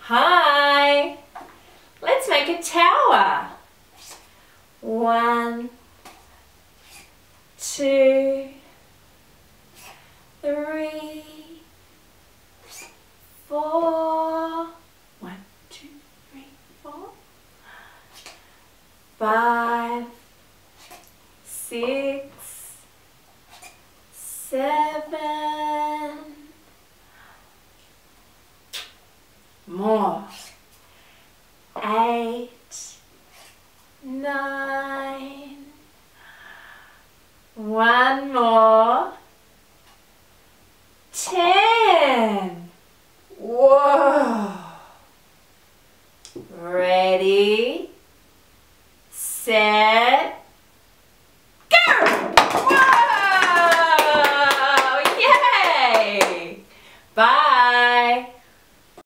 Hi! Let's make a tower. 1, 2, 3, 4. 1, 2, 3, 4. 5, 6, 7. More.